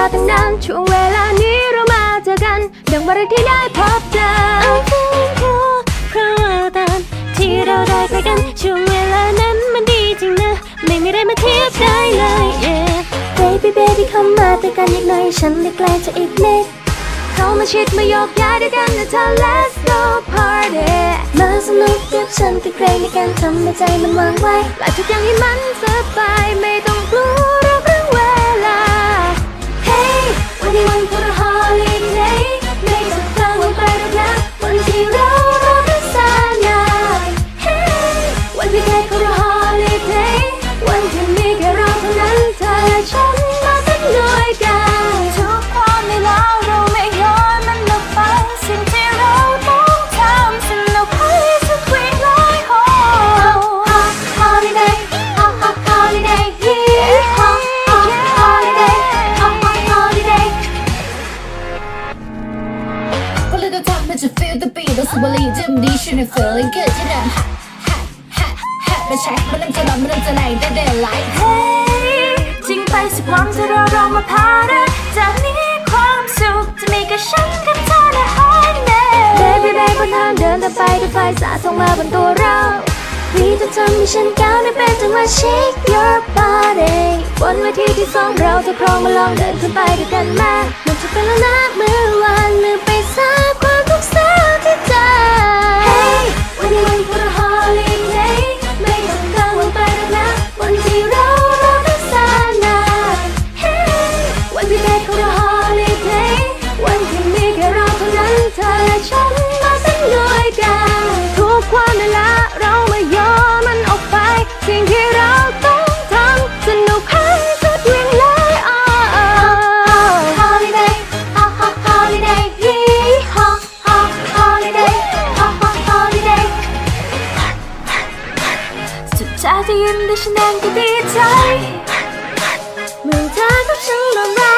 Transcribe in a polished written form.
าตั้งนานช่วงเวลานี้เรามาเจอกันดังวันแรกที่ได้พบเจอ I thank you เพราะว่าตอนที่เราได้ใกล้กันช่วงเวลานั้นมันดีจริงนะไม่มีอะไรมาเทียบได้เลย yeah Baby baby เข้ามาใกล้กันอีกหน่อยฉันได้ใกล้จะอีกนิดเข้ามาชิดมาโยกย้ายด้วยกันนะเธอ Let's go party มาสนุกกับฉันกับใครในการทำให้ใจมันวางไว้ปล่อยทุกอย่างให้มันสบายไม่ต้องกลัวเรื่องเวลา Hey วันนี้วันพุธ holiday ไม่ต้องฟังวันไปหรอกนะวันที่เรากันสานาน Hey วันพิเศษของเรา holiday วันที่มีแค่เราเท่านั้นเธอและฉันมาสักหน่อยกันทุกความในแล้วเราไม่ย้อนมันออกไปสิ่งที่เราต้องทำสนุกให้สักวีหลายหอ Holiday holiday holiday holiday A little time but you feel the beat ต้องสูบบุหรี่จิ้มดีฉันไม่ feeling good ที่นั่นมาเช็คมาเริ่มจะนอนมาเริ่มจะไหนได้ daylight เฮ้ยจริงไปสักวันจะเรามาพาเดินจากนี้ความสุขจะมีกับฉันกับเธอใน holiday Baby baby บนทางเดินต่อไปด้วยไฟสาดส่องมาบนตัวเราพี่จะทำให้ฉันก้าวได้เป็นจังหวะ shake your body บนเวทีที่สองเราจะครองมาลองเดินขึ้นไปด้วยกันมามันจะเป็นแล้วนะเมื่อวานลืมไปซะความทุกข์เศร้าที่เจอ Hey วันนี้วันพุธ holiday ไม่ต้องกังวลไปหรอกนะวันที่เรากันสานาน Hey วันพิเศษของเรา holiday วันที่มีแค่เราเท่านั้นเธอและฉันมาสักหน่อยกันทุกความเวลาเรามาโยนมันออกไปสิ่งที่เราต้องทำสนุกให้สุดวิ่งเลย Holiday holiday holiday holiday สุดท้ายจะยิ้มได้ฉันเองก็ดีใจเมื่อเธอกับฉันร่วมรั